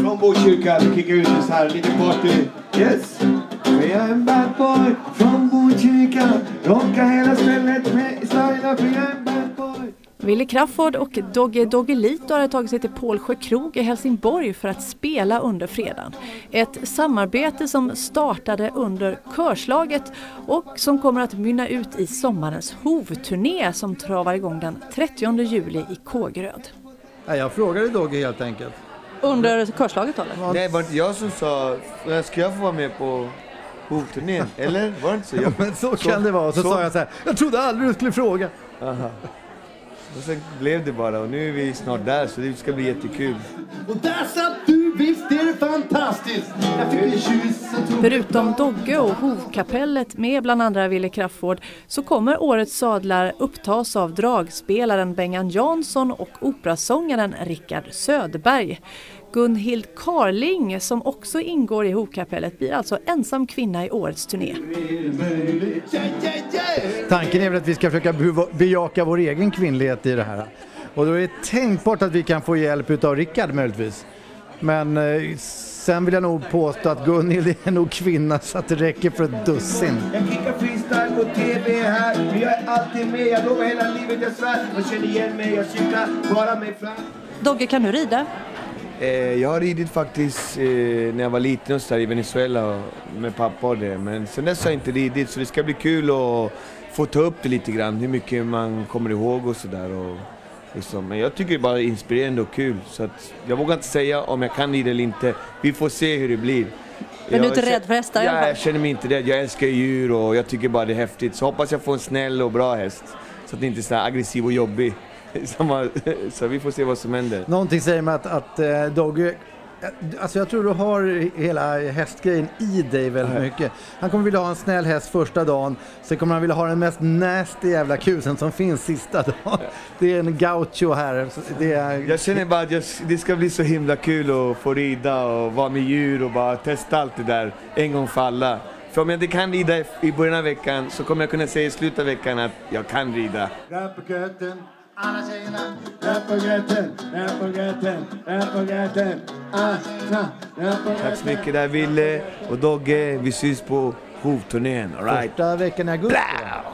från Botkyrka. Vi kickar ut oss här, lite party. Yes! Vi är en bad boy från Botkyrka. Rockar hela stället med stylar, för jag är en bad boy. Wille Crafoord och Dogge Doggelito har tagit sig till Pålsjö krog i Helsingborg för att spela under fredagen. Ett samarbete som startade under körslaget och som kommer att mynna ut i sommarens hovturné som travar igång den 30 juli i Kågeröd. Jag frågade Dogge helt enkelt. Under körslaget eller? Nej, var inte jag som sa, ska jag få vara med på hovturnén? Eller? Var det inte så? Men så kan det vara. Så sa jag så här, jag trodde aldrig du skulle fråga. Aha. Och sen blev det bara, och nu är vi snart där, så det ska bli jättekul. Och där satt du, visst är det fantastiskt. Jag fick en kyss. Förutom Dogge och hovkapellet med bland andra Wille Crafoord så kommer årets sadlar upptas av dragspelaren Bengan Jansson och operasångaren Rickard Söderberg. Gunhild Karling, som också ingår i hovkapellet, blir alltså ensam kvinna i årets turné. Tanken är väl att vi ska försöka bejaka vår egen kvinnlighet i det här. Och då är det tänkbart att vi kan få hjälp av Rickard möjligtvis. Men sen vill jag nog påstå att Gunhild är nog kvinna så att det räcker för ett dussin. Jag kickar freestyle på tv här, men jag är alltid med, jag lovar hela livet, jag svär. Jag känner igen mig, jag cyklar bara mig fram. Dogge, kan du rida? Jag har ridit faktiskt när jag var liten och så där i Venezuela med pappa och det. Men sen dess har jag inte ridit, så det ska bli kul att få ta upp det lite grann. Hur mycket man kommer ihåg och sådär. Liksom. Men jag tycker det är bara inspirerande och kul. Så att jag vågar inte säga om jag kan rida eller inte. Vi får se hur det blir. Men du är inte rädd för hästar i alla fall? Jag känner mig inte rädd. Jag älskar djur och jag tycker bara det är häftigt. Så hoppas jag får en snäll och bra häst. Så att det inte är så här aggressiv och jobbig. Så vi får se vad som händer. Någonting säger mig att Dogge, alltså jag tror du har hela hästgrejen i dig väldigt mycket. Han kommer vilja ha en snäll häst första dagen, sen kommer han vilja ha den mest nasty jävla kusen som finns sista dagen. Det är en gaucho här. Jag känner bara att det ska bli så himla kul att få rida och vara med djur och bara testa allt det där en gång för alla. För om jag inte kan rida i början av veckan så kommer jag kunna säga i slutet av veckan att jag kan rida. Alla tjejerna. Tack så mycket där Wille och Dogge. Vi syns på hovturnén. All right. Första veckan i augusti.